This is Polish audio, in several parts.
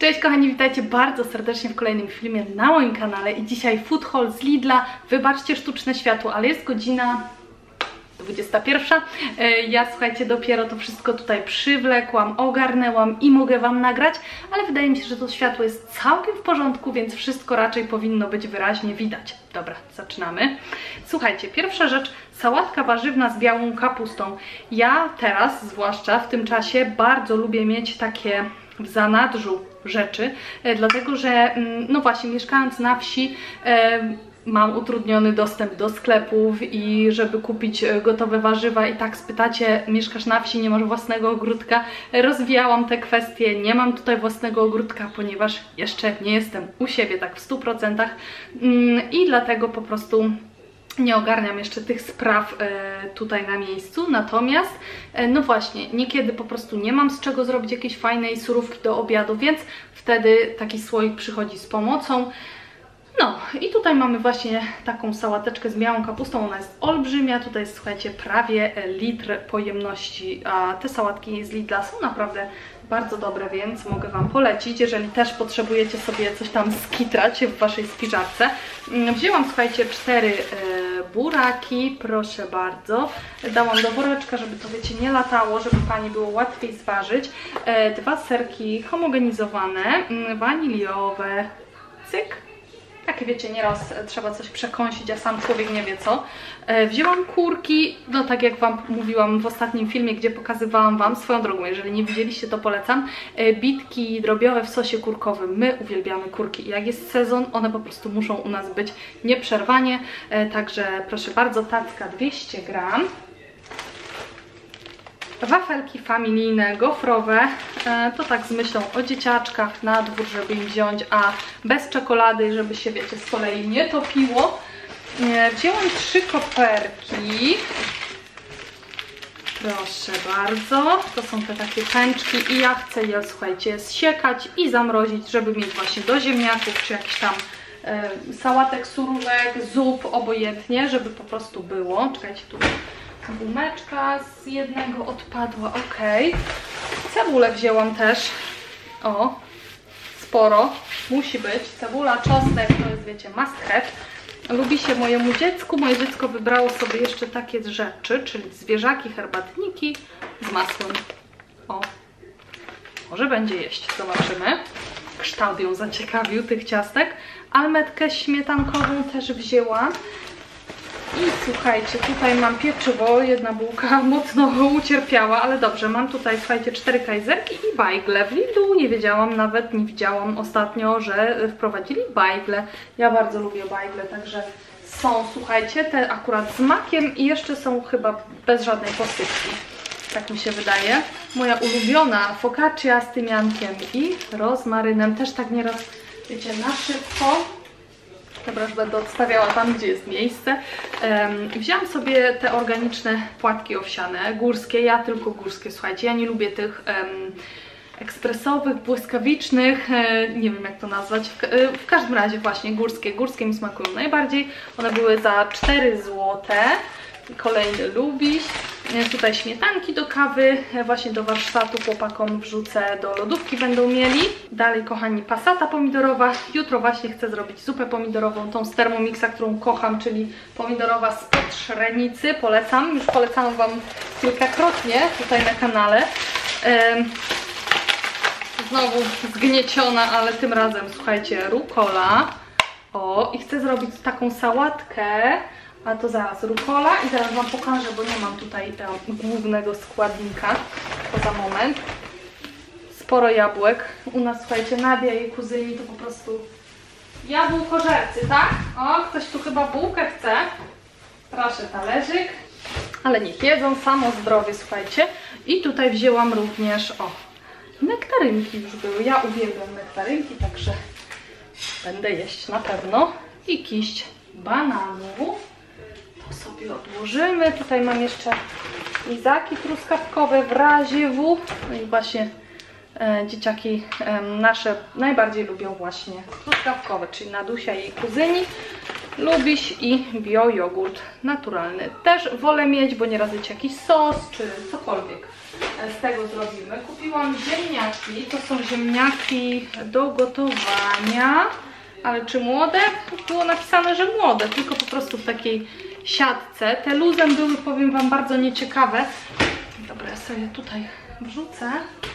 Cześć kochani, witajcie bardzo serdecznie w kolejnym filmie na moim kanale i dzisiaj food haul z Lidla. Wybaczcie sztuczne światło, ale jest godzina 21. Ja słuchajcie, dopiero to wszystko tutaj przywlekłam, ogarnęłam i mogę Wam nagrać, ale wydaje mi się, że to światło jest całkiem w porządku, więc wszystko raczej powinno być wyraźnie widać. Dobra, zaczynamy. Słuchajcie, pierwsza rzecz, sałatka warzywna z białą kapustą. Ja teraz, zwłaszcza w tym czasie, bardzo lubię mieć takie w zanadrzu rzeczy, dlatego że no właśnie, mieszkając na wsi, mam utrudniony dostęp do sklepów i żeby kupić gotowe warzywa i tak spytacie, mieszkasz na wsi, nie masz własnego ogródka, rozwijałam te kwestie, nie mam tutaj własnego ogródka, ponieważ jeszcze nie jestem u siebie tak w 100% i dlatego po prostu nie ogarniam jeszcze tych spraw tutaj na miejscu, natomiast no właśnie, niekiedy po prostu nie mam z czego zrobić jakiejś fajnej surówki do obiadu, więc wtedy taki słoik przychodzi z pomocą. No i tutaj mamy właśnie taką sałateczkę z białą kapustą, ona jest olbrzymia, tutaj jest, słuchajcie, prawie litr pojemności, a te sałatki z Lidla są naprawdę bardzo dobre, więc mogę Wam polecić, jeżeli też potrzebujecie sobie coś tam skitrać w Waszej spiżarce. Wzięłam, słuchajcie, 4 buraki, proszę bardzo, dałam do woreczka, żeby to, wiecie, nie latało, żeby Pani było łatwiej zważyć, 2 serki homogenizowane, waniliowe, cyk. Takie, wiecie, nieraz trzeba coś przekąsić, a sam człowiek nie wie co. Wzięłam kurki, no tak jak Wam mówiłam w ostatnim filmie, gdzie pokazywałam Wam, swoją drogą, jeżeli nie widzieliście, to polecam, bitki drobiowe w sosie kurkowym. My uwielbiamy kurki i jak jest sezon, one po prostu muszą u nas być nieprzerwanie. Także proszę bardzo, tacka 200 gram. Wafelki familijne, gofrowe, to tak z myślą o dzieciaczkach na dwór, żeby im wziąć, a bez czekolady, żeby się, wiecie, z kolei nie topiło. Wzięłam 3 koperki, proszę bardzo, to są te takie pęczki i ja chcę je, słuchajcie, zsiekać i zamrozić, żeby mieć właśnie do ziemniaków, czy jakiś tam sałatek, surówek, zup, obojętnie, żeby po prostu było. Czekajcie, tu gumeczka z jednego odpadła, ok. Cebulę wzięłam też, o, sporo, musi być. Cebula, czosnek, to jest, wiecie, must have. Lubi się mojemu dziecku, moje dziecko wybrało sobie jeszcze takie rzeczy, czyli zwierzaki, herbatniki z masłem. O, może będzie jeść, zobaczymy. Kształt ją zaciekawił, tych ciastek. Almetkę śmietankową też wzięłam. I słuchajcie, tutaj mam pieczywo, jedna bułka mocno ucierpiała, ale dobrze, mam tutaj, słuchajcie, 4 kajzerki i bajgle. W Lidlu nie wiedziałam, nawet nie widziałam ostatnio, że wprowadzili bajgle. Ja bardzo lubię bajgle, także są, słuchajcie, te akurat z makiem i jeszcze są chyba bez żadnej posypki. Tak mi się wydaje. Moja ulubiona focaccia z tymiankiem i rozmarynem, też tak nieraz, wiecie, na szybko. Dobra, już będę odstawiała tam, gdzie jest miejsce. Wzięłam sobie te organiczne płatki owsiane, górskie, ja tylko górskie, słuchajcie, ja nie lubię tych ekspresowych, błyskawicznych, nie wiem jak to nazwać, w każdym razie właśnie górskie mi smakują najbardziej. One były za 4 zł. Kolejny lubiś. Tutaj śmietanki do kawy, właśnie do warsztatu chłopakom wrzucę, do lodówki będą mieli. Dalej, kochani, passata pomidorowa. Jutro właśnie chcę zrobić zupę pomidorową, tą z Thermomixa, którą kocham, czyli pomidorowa spod Szrenicy. Polecam, już polecałam Wam kilkakrotnie tutaj na kanale. Znowu zgnieciona, ale tym razem, słuchajcie, rukola. O, i chcę zrobić taką sałatkę. A to zaraz rukola i zaraz Wam pokażę, bo nie mam tutaj głównego składnika. To za moment. Sporo jabłek. U nas, słuchajcie, Nadia i kuzyni to po prostu jabłkożercy, tak? O, ktoś tu chyba bułkę chce. Proszę, talerzyk. Ale niech jedzą, samo zdrowie, słuchajcie. I tutaj wzięłam również, o, nektarynki już były. Ja uwielbiam nektarynki, także będę jeść na pewno. I kiść bananów. Sobie odłożymy. Tutaj mam jeszcze lizaki truskawkowe w razie W. No i właśnie dzieciaki nasze najbardziej lubią właśnie truskawkowe, czyli Nadusia i jej kuzyni. Lubiś i bio jogurt naturalny. Też wolę mieć, bo nieraz wiecie, jakiś sos czy cokolwiek z tego zrobimy. Kupiłam ziemniaki, to są ziemniaki do gotowania, ale czy młode? Było napisane, że młode, tylko po prostu w takiej siatce. Te luzem były, powiem wam, bardzo nieciekawe. Dobra, ja sobie tutaj wrzucę.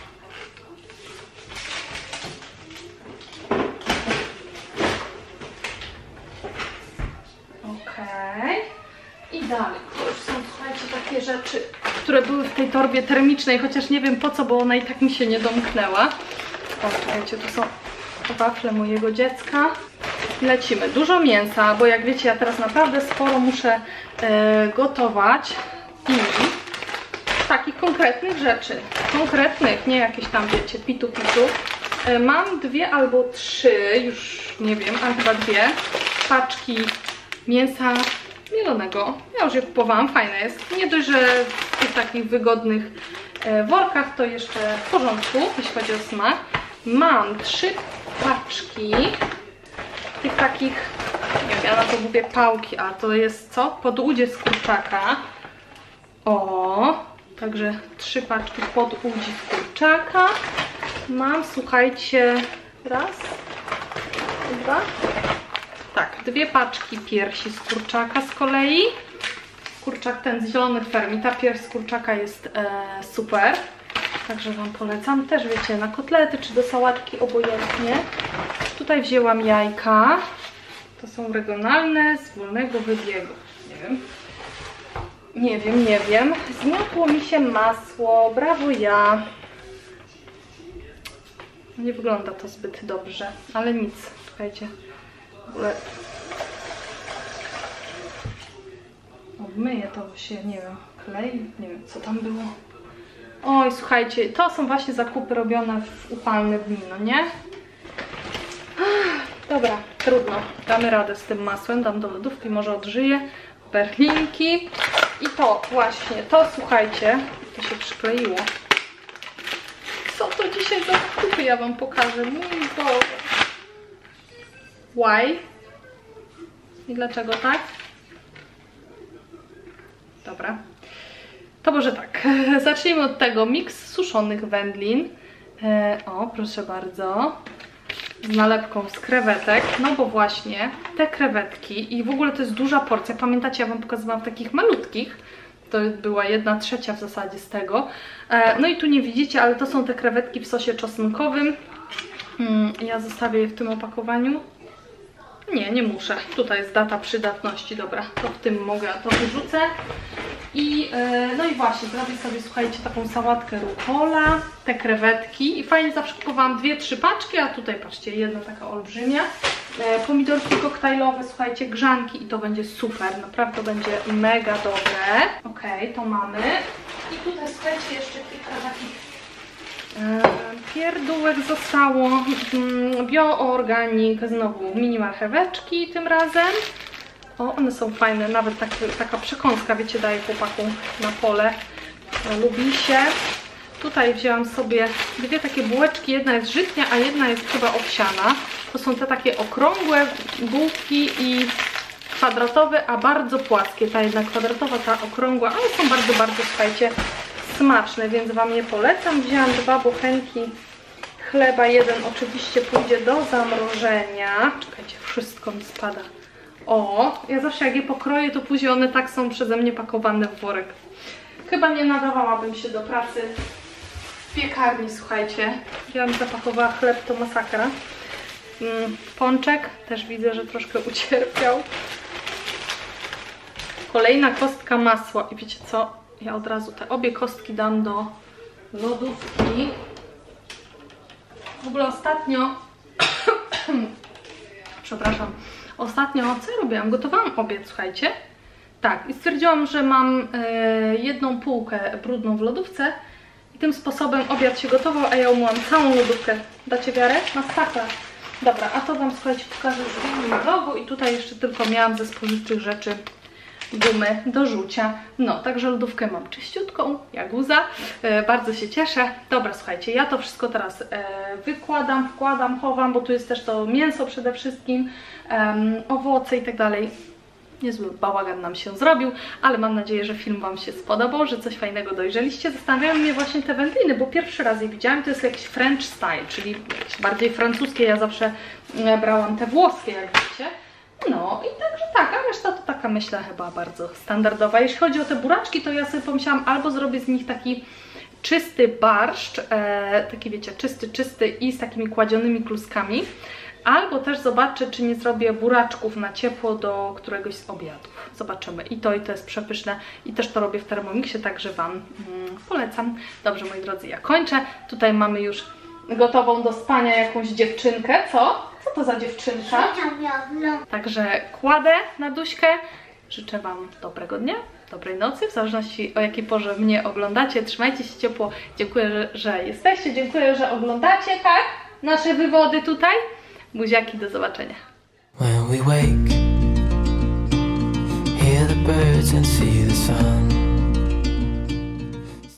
Okej. I dalej, to już są, słuchajcie, takie rzeczy, które były w tej torbie termicznej, chociaż nie wiem po co, bo ona i tak mi się nie domknęła. O, słuchajcie, tu są wafle mojego dziecka. Lecimy. Dużo mięsa, bo jak wiecie, ja teraz naprawdę sporo muszę gotować i takich konkretnych rzeczy. Konkretnych, nie jakieś tam, wiecie, pitu. Mam 2 albo 3, już nie wiem, ale chyba 2 paczki mięsa mielonego. Ja już je kupowałam, fajne jest. Nie dość, że w tych takich wygodnych workach to jeszcze w porządku, jeśli chodzi o smak. Mam 3 paczki tych takich, nie wiem, ja na to mówię pałki, a to jest co? Podłudzie z kurczaka. O, także 3 paczki podłudzi z kurczaka. Mam, słuchajcie, raz, 2, tak, 2 paczki piersi z kurczaka z kolei. Kurczak ten z zielonych ferm i ta pierś z kurczaka jest super. Także wam polecam. Też wiecie, na kotlety czy do sałatki obojętnie. Tutaj wzięłam jajka. To są regionalne z wolnego wybiegu. Nie wiem. Zmiotło mi się masło. Brawo ja. Nie wygląda to zbyt dobrze, ale nic. Czekajcie. W ogóle obmyję to, bo się, nie wiem, klei. Nie wiem, co tam było. Oj, słuchajcie, to są właśnie zakupy robione w upalne dni, no nie? Dobra, trudno. Damy radę z tym masłem, dam do lodówki, może odżyję. Berlinki. I to właśnie, to słuchajcie, to się przykleiło. Co to dzisiaj za zakupy? Ja wam pokażę. Mój Boże. Why? I dlaczego tak? Dobra. To może tak, zacznijmy od tego. Miks suszonych wędlin. O, proszę bardzo. Z nalepką z krewetek. No bo właśnie te krewetki i w ogóle to jest duża porcja. Pamiętacie, ja wam pokazywałam w takich malutkich. To była 1/3 w zasadzie z tego. No i tu nie widzicie, ale to są te krewetki w sosie czosnkowym. Ja zostawię je w tym opakowaniu. Nie muszę. Tutaj jest data przydatności. Dobra, to w tym mogę, to wyrzucę. I no i właśnie, zrobię sobie, słuchajcie, taką sałatkę rucola, te krewetki i fajnie zawsze kupowałam 2-3 paczki, a tutaj patrzcie, jedna taka olbrzymia. Pomidorki koktajlowe, słuchajcie, grzanki i to będzie super, naprawdę będzie mega dobre. Okej, to mamy. I tutaj, słuchajcie, jeszcze kilka takich pierdółek zostało. Bioorganik, znowu mini marcheweczki tym razem. O, one są fajne, nawet taka przekąska, wiecie, daje chłopaku na pole. Lubi się. Tutaj wzięłam sobie 2 takie bułeczki, jedna jest żytnia, a jedna jest chyba owsiana. To są te takie okrągłe bułki i kwadratowe, a bardzo płaskie. Ta jedna kwadratowa, ta okrągła, ale są bardzo, bardzo, słuchajcie, smaczne, więc wam je polecam. Wzięłam 2 bochenki chleba, jeden oczywiście pójdzie do zamrożenia. Czekajcie, wszystko mi spada. O, ja zawsze jak je pokroję, to później one tak są przeze mnie pakowane w worek. Chyba nie nadawałabym się do pracy w piekarni, słuchajcie. Ja bym zapakowała chleb, to masakra. Pączek, też widzę, że troszkę ucierpiał. Kolejna kostka masła. I wiecie co? Ja od razu te obie kostki dam do lodówki. W ogóle ostatnio... Przepraszam. Ostatnio, co ja robiłam? Gotowałam obiad, słuchajcie. Tak, i stwierdziłam, że mam jedną półkę brudną w lodówce i tym sposobem obiad się gotował, a ja umyłam całą lodówkę. Dacie wiarę? Masakra. Dobra, a to wam, słuchajcie, pokażę już w innym vlogu i tutaj jeszcze tylko miałam ze spożywczych rzeczy gumy do rzucia. No, także lodówkę mam czyściutką, jak łza. Bardzo się cieszę. Dobra, słuchajcie, ja to wszystko teraz wykładam, wkładam, chowam, bo tu jest też to mięso przede wszystkim, owoce i tak dalej. Niezły bałagan nam się zrobił, ale mam nadzieję, że film Wam się spodobał, że coś fajnego dojrzeliście. Zastanawiają mnie właśnie te wędliny, bo pierwszy raz je widziałam, to jest jakiś French style, czyli jakieś bardziej francuskie. Ja zawsze brałam te włoskie, jak wiecie. No i także tak, a reszta to taka, myślę, chyba bardzo standardowa. Jeśli chodzi o te buraczki, to ja sobie pomyślałam, albo zrobię z nich taki czysty barszcz, taki wiecie, czysty i z takimi kładzionymi kluskami, albo też zobaczę, czy nie zrobię buraczków na ciepło do któregoś z obiadów. Zobaczymy. I to jest przepyszne i też to robię w Thermomixie, także Wam polecam. Dobrze, moi drodzy, ja kończę. Tutaj mamy już gotową do spania jakąś dziewczynkę. Co? Co to za dziewczynka? Także kładę na Duśkę. Życzę Wam dobrego dnia, dobrej nocy, w zależności o jakiej porze mnie oglądacie. Trzymajcie się ciepło. Dziękuję, że jesteście. Dziękuję, że oglądacie, tak? Nasze wywody tutaj. Buziaki, do zobaczenia. When we wake, hear the birds and see the sun.